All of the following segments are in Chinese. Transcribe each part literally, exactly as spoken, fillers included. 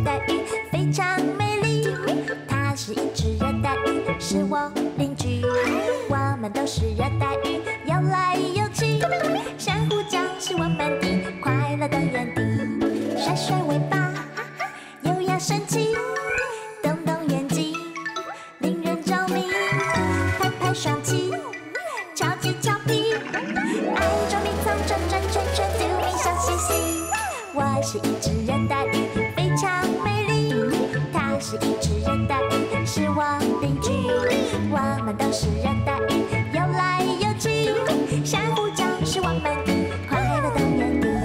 带鱼，非常美丽。它是一只热带鱼，是我邻居。我们都是热带鱼，游来游去。珊瑚礁是我们的快乐的园地。甩甩尾巴，优雅神奇，动动眼睛，令人着迷。拍拍双旗，超级俏皮，爱捉迷藏，转转圈圈，丢米笑嘻嘻。我是一只热带鱼，非常美丽。它是一只热带鱼，是我邻居。我们都是热带鱼，游来游去。珊瑚礁是我们的快乐的园地。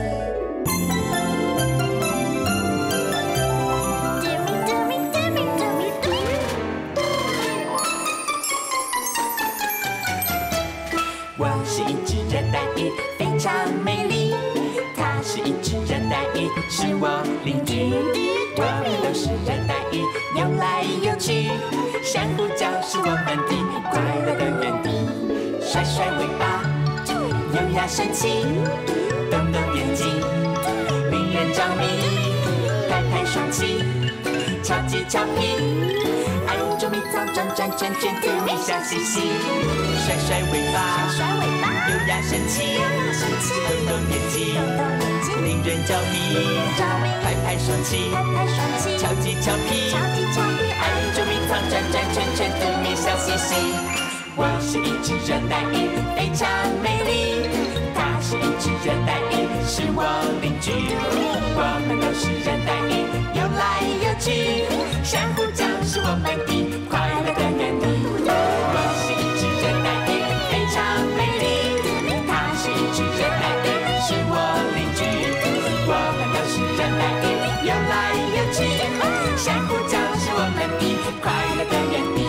我是一只热带鱼，非常美丽。它是一只热带鱼，是我邻居。我们都是热带鱼，游来游去。珊瑚礁是我们的快乐的园地。甩甩尾巴，优雅神奇，动动眼睛，令人着迷。拍拍双旗，超级俏皮，爱捉迷藏，转转圈圈，丢米笑嘻嘻。甩甩尾巴， 甩尾巴， 优雅神奇，动动眼睛，令人着迷。拍拍双旗， 拍拍双旗， 超级俏皮， 超级俏皮， 爱捉迷藏，转转圈圈，丢米笑嘻嘻。我是一只热带鱼，非常美丽。它是一只热带鱼，是我邻居。我们都是热带鱼，游来游去。珊瑚礁是我们的快乐的园地。我是一只热带鱼，非常美丽。它是一只热带鱼，是我邻居。我们都是热带鱼，游来游去。珊瑚礁是我们的快乐的园地。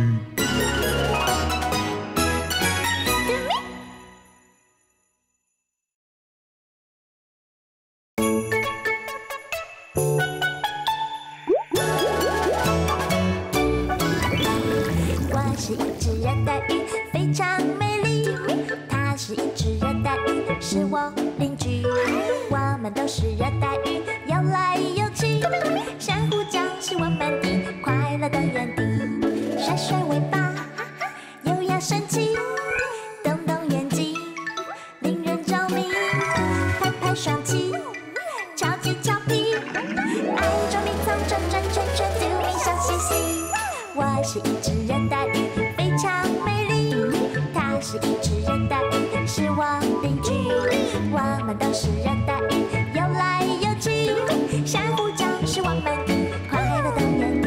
我是一只热带鱼，非常美丽。它是一只热带鱼，是我邻居。我们都是热带鱼，游来游去。珊瑚礁是我们的快乐的园地。甩甩尾巴，优雅神奇，动动眼睛，令人着迷。拍拍双旗，超级俏皮，爱捉迷藏，转转圈圈，丢米笑嘻嘻。我是一只热带鱼，非常美丽。它是一只热带鱼，是我邻居。我们都是热带鱼，游来游去。珊瑚礁是我们的快乐的园地。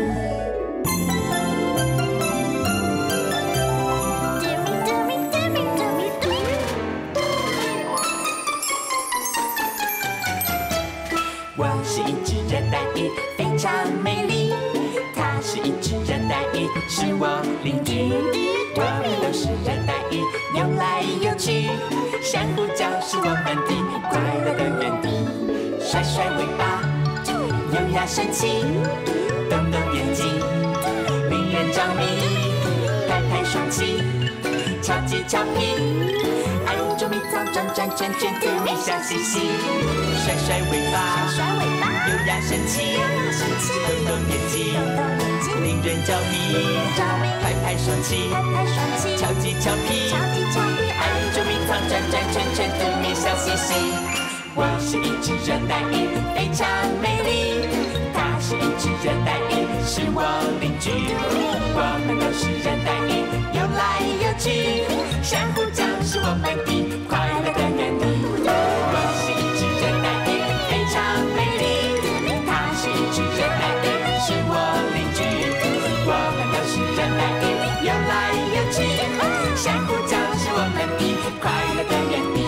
我是一只热带鱼，非常美丽。它是一只热带鱼，是我邻居。我们都是热带鱼，游来游去。珊瑚礁是我们的快乐的园地。甩甩尾巴，优雅神奇，动动眼睛，令人着迷。拍拍双旗，超级俏皮，爱捉迷藏，转转圈圈，丢米笑嘻嘻。甩甩尾巴， 甩尾巴， 优雅神奇，动动眼睛，令人着迷。拍拍双旗， 拍拍双旗， 超级俏皮， 超级俏皮， 爱捉迷藏，转转圈圈，丢米笑嘻嘻。我是一只热带鱼，非常美丽。它是一只热带鱼，是我邻居。我们都是热带鱼，游来游去。珊瑚礁是我们的快乐的园地。我是一只热带鱼，非常美丽。它是一只热带鱼，是我邻居。我们都是热带鱼，游来游去。珊瑚礁是我们的快乐的园地。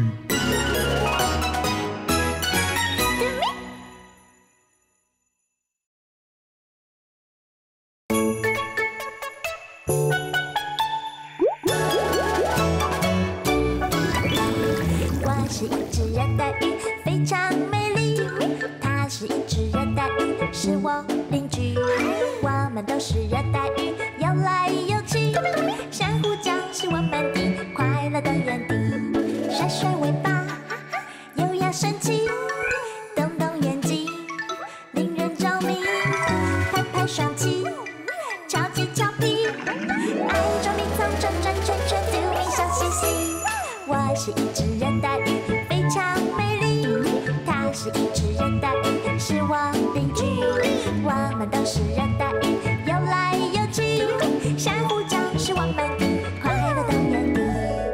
我是一只热带鱼，非常美丽。它是一只热带鱼，是我邻居。我们都是热带鱼，游来游去。珊瑚礁是我们的快乐的园地。甩甩尾巴，优雅神奇，动动眼睛，令人着迷。 是一只热带鱼，非常美丽。它是一只热带鱼，是我邻居。我们都是热带鱼，游来游去，相互交是我们的快乐的园地。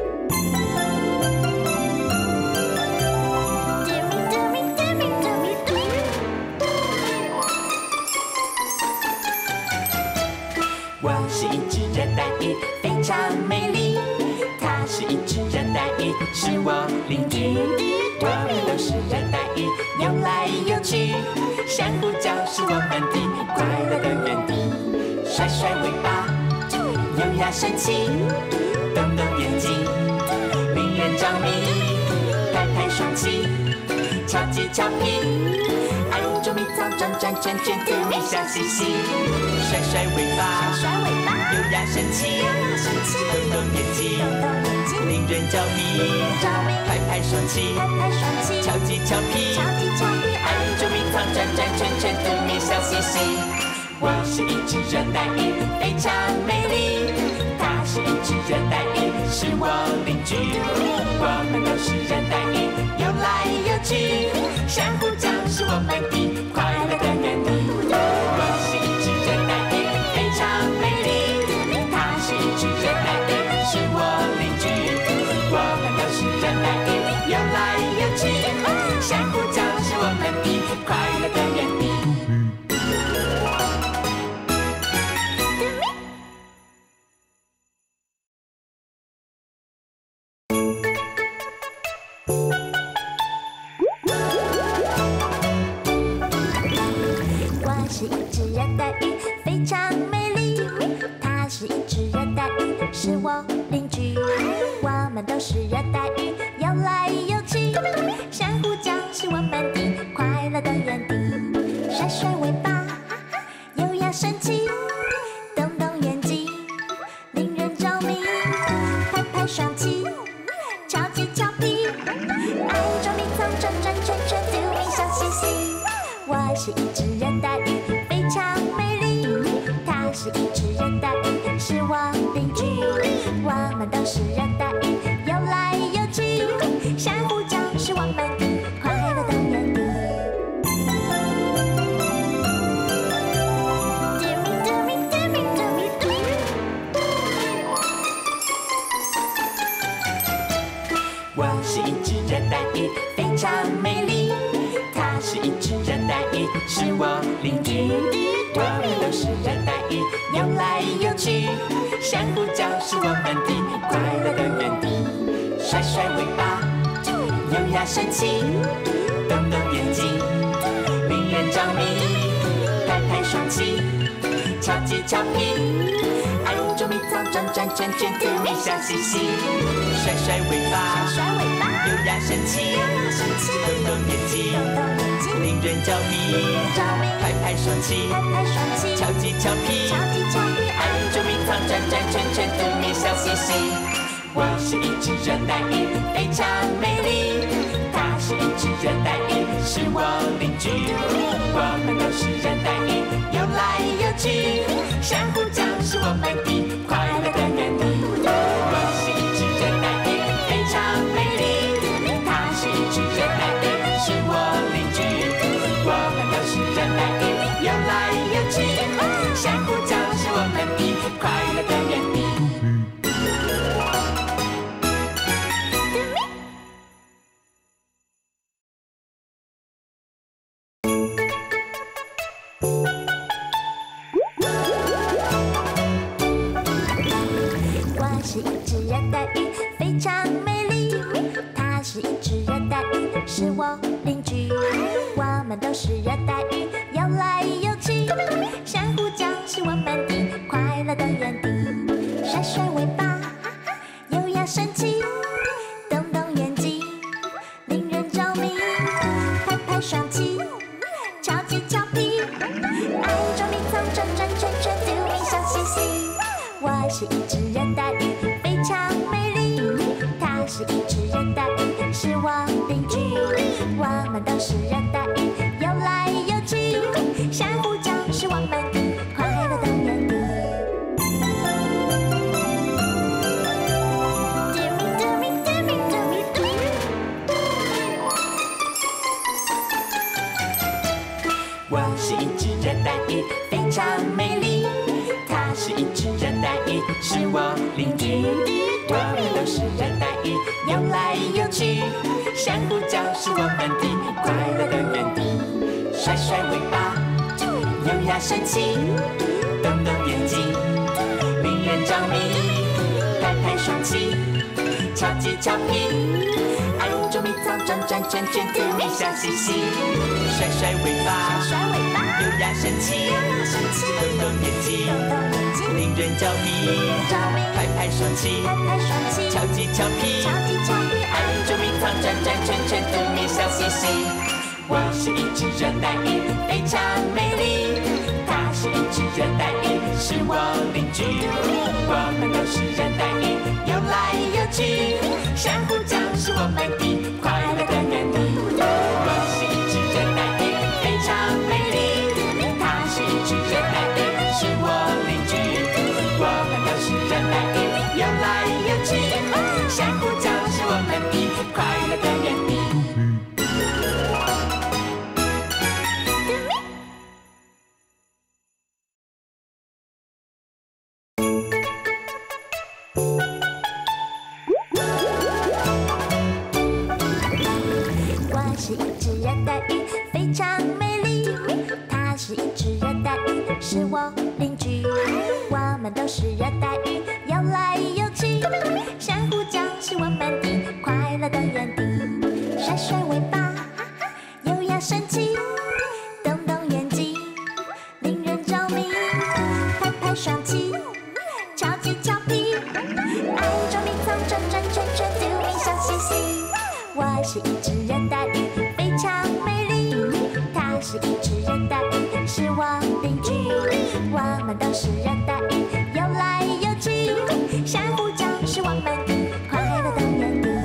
我是一只热带鱼，非常美丽。它是一只热带鱼，是我邻居。我们都是热带鱼，游来游去，相互交是我们的快乐的园地。甩甩尾巴，优雅神气，动动眼睛，令人着迷。拍拍双膝，超级俏皮，爱捉迷藏，转转圈圈，甜蜜笑嘻嘻。甩甩尾巴， 甩尾巴， 优雅神气，动动眼睛，令人着迷。拍拍双膝， 拍拍双膝， 超级俏皮， 超级俏皮， 爱捉迷藏，转转圈圈，甜蜜笑嘻嘻。我是一只热带鱼，非常美丽。它是一只热带鱼，是我邻居。我们都是热带鱼，游来游去，相互交是我们的快乐的园地。我是一只热带鱼，非常美丽。它是一只热带鱼，是我邻居。我们都是热带鱼，游来游去，相互交是我们的快乐的园地。 我是一只热带鱼，非常美丽。它是一只热带鱼，是我邻居。我们都是热带鱼，游来游去，相互交是我们的快乐的园地。甩甩尾巴，优雅神气，动动眼睛，令人着迷。拍拍双膝，超级俏皮，爱捉迷藏，转转圈圈，甜蜜笑嘻嘻。我是一只热带鱼，非常美丽。它是一只热带鱼，是我邻居。我们都是热带鱼，游来游去，相互交是我们的快乐的园地。 我是一只热带鱼，非常美丽。它是一只热带鱼，是我邻居。我们都是热带鱼，游来游去，相互交是我们的快乐的园地。甩甩尾巴，优雅神气，动动眼睛，令人着迷。拍拍双膝，超级俏皮，爱捉迷藏，转转圈圈，甜蜜笑嘻嘻。甩甩尾巴， 甩尾巴， 优雅神气，动动眼睛，令人着迷。拍拍双膝， 拍拍双膝， 超级俏皮， 超级俏皮， 爱捉迷藏，转转圈圈，甜蜜笑嘻嘻。我是一只热带鱼，非常美丽。它是一只热带鱼，是我邻居。我们都是热带鱼，游来游去，相互交是我们的快乐的园地。我是一只热带鱼，非常美丽。它是一只热带鱼，是我邻居。我们都是热带鱼，游来游去，相互交是我们的快乐的园地。 我是一只热带鱼，非常美丽。它是一只热带鱼，是我邻居。我们都是热带鱼，游来游去，相互交是我们的快乐的园地。甩甩尾巴，优雅神气，动动眼睛，令人着迷。拍拍双膝，超级俏皮，爱捉迷藏，转转圈圈，甜蜜笑嘻嘻。我是一只热带鱼，非常美丽。它是一只热带鱼，是我邻居。我们都是热带鱼，游来游去，相互交是我们的快乐的园地。 邻居，我们都是热带鱼，游来游去，珊瑚礁是我们的快乐的园地。甩甩尾巴，优雅神奇，动动眼睛，令人着迷。拍拍双旗，敲击俏皮，爱捉迷藏，转转圈圈，甜蜜笑嘻嘻。甩甩尾巴， 甩尾巴， 优雅神奇，动动眼睛，令人着迷。拍拍双旗，敲击俏皮，爱捉迷藏，转转圈圈，甜蜜笑嘻嘻。我是一只热带鱼，非常美丽。它是一只热带鱼，是我邻居。我们都是热带鱼，游来游去，珊瑚礁是我们的快乐的园地。我是一只热带鱼，非常美丽。它是一只热带鱼，是我邻居。我们都是热带鱼，游来游去，珊瑚礁是我们的快乐的园地。 是一只热带鱼，非常美丽。它是一只热带鱼，是我邻居。我们都是热带鱼，游来游去，珊瑚礁是我们的快乐的园地。甩甩尾巴，优雅神奇，动动眼睛，令人着迷。拍拍双旗，敲击俏皮，爱捉迷藏，转转圈圈，甜蜜笑嘻嘻。我是一只热带鱼，非常美丽。它是一只热带鱼，是我邻居。我们都是热带鱼，游来游去，珊瑚礁是我们的快乐的园地。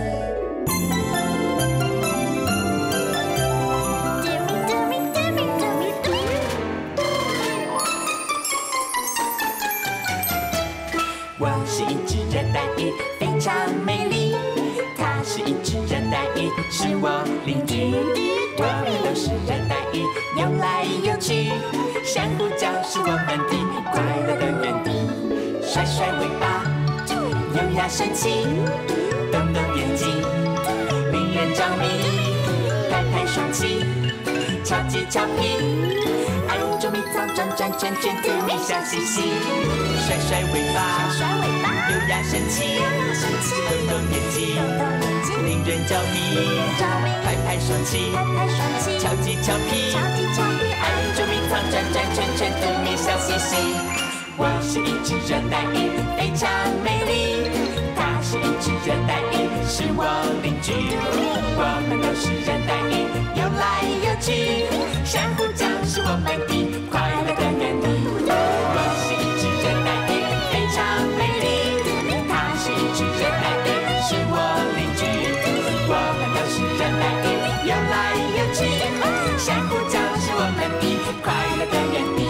我是一只热带鱼，非常美丽。它是一只热带鱼，是我邻居。我们都是热带鱼，游来游去，珊瑚礁是我们的快乐的园地。甩甩尾巴，优雅神奇，动动眼睛，令人着迷。拍拍双旗，敲击俏皮，爱捉迷藏，转转圈圈，甜蜜笑嘻嘻。甩甩尾巴，优雅神奇，动动眼睛，令人着迷。拍拍双旗，敲击俏皮，爱捉迷藏，转转圈圈，甜蜜笑嘻嘻。我是一只热带鱼，非常美丽。它是一只热带鱼，是我邻居。我们都是热带鱼，游来游去，珊瑚礁是我们的快乐的园地。我是一只热带鱼，非常美丽。它是一只热带鱼，是我邻居。我们都是热带鱼，游来游去，珊瑚礁是我们的快乐的园地。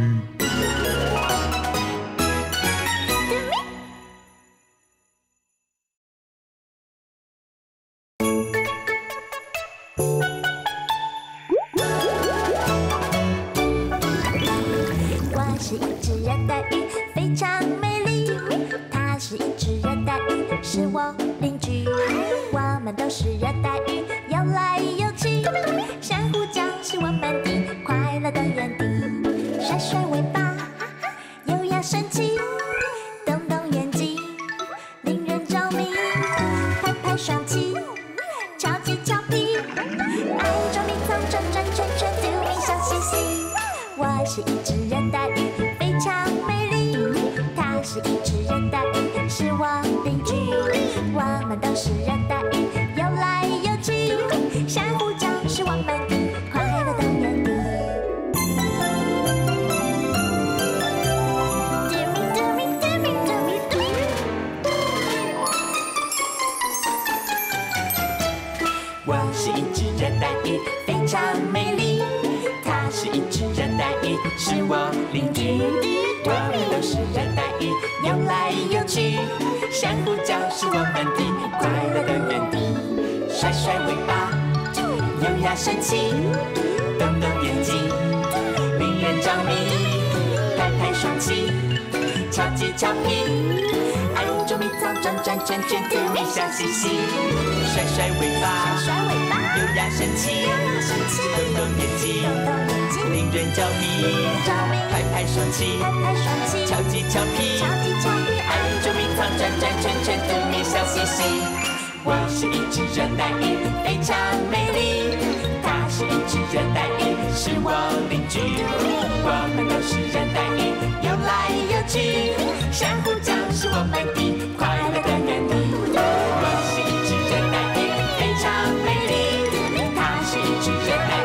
我是一只热带鱼，非常美丽。它是一只热带鱼，是我邻居。我们都是热带鱼，游来游去，珊瑚礁是我们的快乐的园地。甩甩尾巴，优雅神奇，动动眼睛，令人着迷。拍拍双旗，敲击俏皮，爱捉迷藏，转转圈圈，甜蜜笑嘻嘻。我是一只热带鱼，非常美丽。它是一只热带鱼，是我邻居。我们都是热带鱼，游来游去，珊瑚礁是我们的快乐的园地。 我是一只热带鱼，非常美丽。它是一只热带鱼，是我邻居。我们都是热带鱼，游来游去，珊瑚礁是我们的快乐的园地。甩甩尾巴，优雅神奇，动动眼睛，令人着迷。拍拍双旗， 超级俏皮，爱捉迷藏，转转圈圈，嘟咪笑嘻嘻，甩甩尾巴， 甩尾巴， 优雅神气，动动眼睛，令人着迷，拍拍手气，超级俏皮，爱捉迷藏，转转圈圈，嘟咪笑嘻嘻。我是一只热带鱼，非常美丽。它是一只热带鱼，是我邻居。我们都是热带鱼，游来游去，相互交是我们的快乐的原理。我是一只热带鱼，非常美丽。它是一只热带鱼。